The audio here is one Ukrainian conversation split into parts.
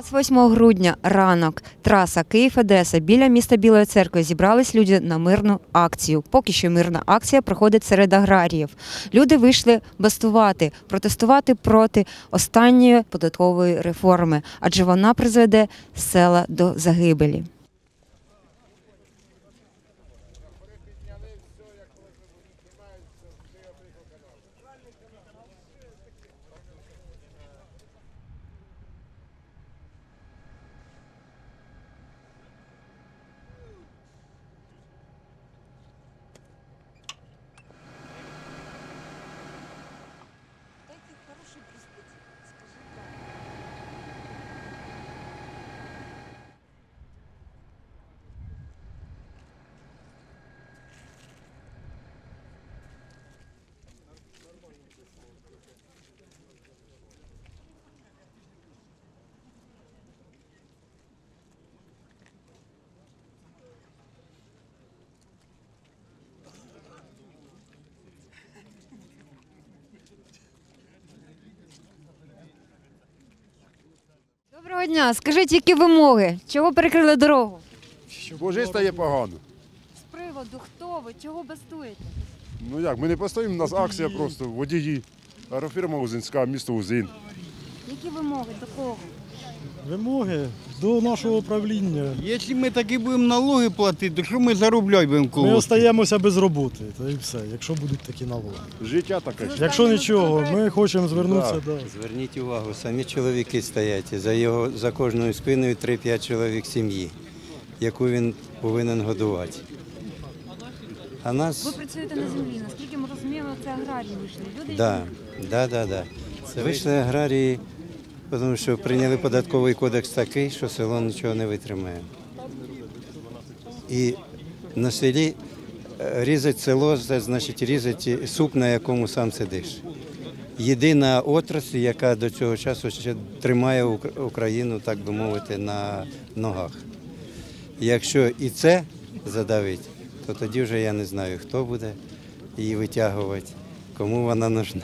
28 грудня ранок, траса Київ-Одеса біля міста Білої Церкви зібрались люди на мирну акцію. Поки що мирна акція проходить серед аграріїв. Люди вийшли бастувати, протестувати проти останньої податкової реформи, адже вона призведе села до загибелі. Доброго дня. Скажіть, які вимоги? Чого перекрили дорогу? Бо життя стає погано. З приводу хто ви? Чого бастуєте? Ну як, ми не постоїмо, у нас акція просто, водії, агрофірма Узинська, місто Узин. Які вимоги? До кого? Вимоги до нашого управління. Якщо ми таки будемо налоги платити, то що ми заробляти будемо Ми колоти? остаємося без роботи, та і все, якщо будуть такі налоги. Життя таке. Якщо нічого, ми хочемо звернутися до... Зверніть увагу, самі чоловіки стоять, за кожною спиною 3-5 чоловік сім'ї, яку він повинен годувати. А Ви нас... працюєте на землі. Наскільки ми розуміємо, це аграрії вийшли. Люди, Да. Вийшли аграрії, тому що прийняли податковий кодекс такий, що село нічого не витримає. І на селі різать село, це значить різати суп, на якому сам сидиш. Єдина отрасль, яка до цього часу ще тримає Україну, так би мовити, на ногах. Якщо і це задавить, то тоді вже я не знаю, хто буде її витягувати, кому вона нужна.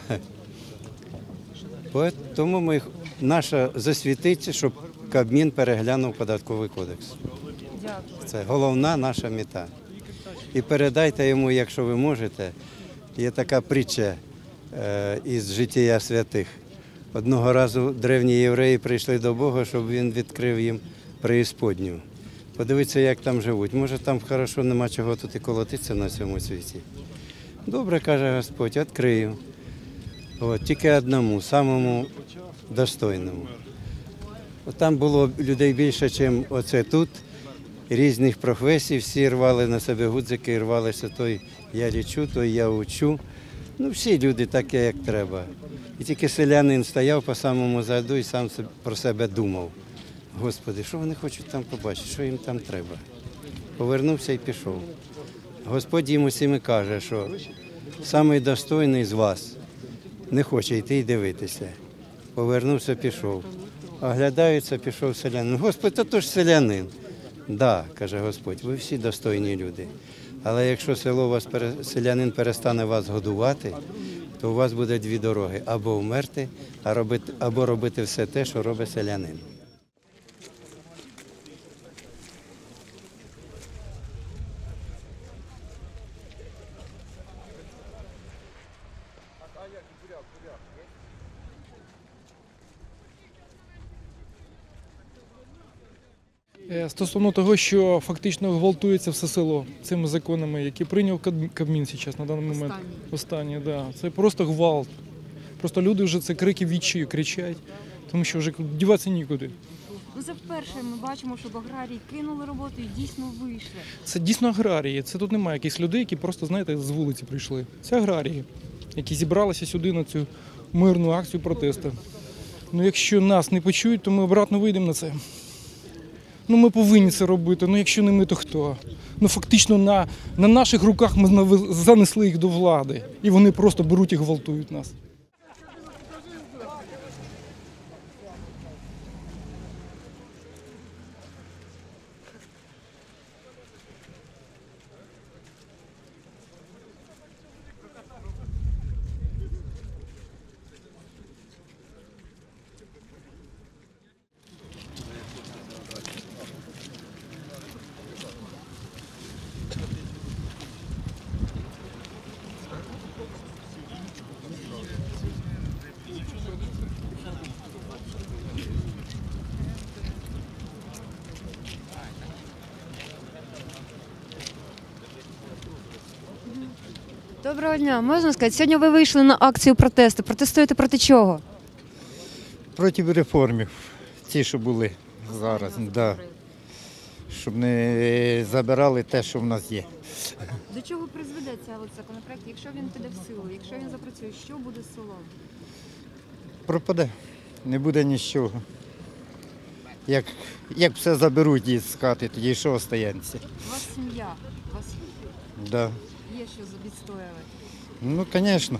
Тому наша засвітиться, щоб Кабмін переглянув податковий кодекс. Це головна наша мета. І передайте йому, якщо ви можете, є така притча із життя святих. Одного разу древні євреї прийшли до Бога, щоб він відкрив їм преісподню. Подивіться, як там живуть. Може, там хорошо, нема чого тут і колотитися на цьому світі. Добре, каже Господь, відкрию. Тільки одному, самому достойному. Там було людей більше, ніж оце тут. Різних професій, всі рвали на себе гудзики, рвалися той я лічу, той я учу. Ну, всі люди такі, як треба. І тільки селянин стояв по самому заду і сам про себе думав. Господи, що вони хочуть там побачити, що їм там треба? Повернувся і пішов. Господь їм усім і каже, що самий достойний з вас не хоче йти і дивитися. Повернувся, пішов. Оглядаються, пішов селянин. Господь, то ж селянин. Да, каже Господь, ви всі достойні люди. Але якщо селянин перестане вас годувати, то у вас буде дві дороги. Або вмерти, або робити все те, що робить селянин. Стосовно того, що фактично гвалтується все село цими законами, які прийняв Кабмін зараз на даний момент. Останні, да. Це просто гвалт. Просто люди вже це крики відчаю кричать, тому що вже діватися нікуди. Ну, це вперше ми бачимо, щоб аграрії кинули роботу і дійсно вийшли. Це дійсно аграрії. Це тут немає якихось людей, які просто, знаєте, з вулиці прийшли. Це аграрії, які зібралися сюди на цю мирну акцію протесту. Ну, якщо нас не почують, то ми обратно вийдемо на це. Ну, ми повинні це робити, ну якщо не ми, то хто? Ну, фактично на наших руках ми занесли їх до влади, і вони просто беруть і гвалтують нас. Доброго дня. Можна сказати, сьогодні ви вийшли на акцію протесту. Протестуєте проти чого? Проти реформів, ті, що були зараз, да. Щоб не забирали те, що в нас є. До чого призведе цей законопроект, якщо він піде в силу, якщо він запрацює, що буде з селом? Пропаде, не буде нічого. Як все заберуть із хати, тоді що остається? У вас сім'я, у вас Да. є що відстоювати. Ну, звісно.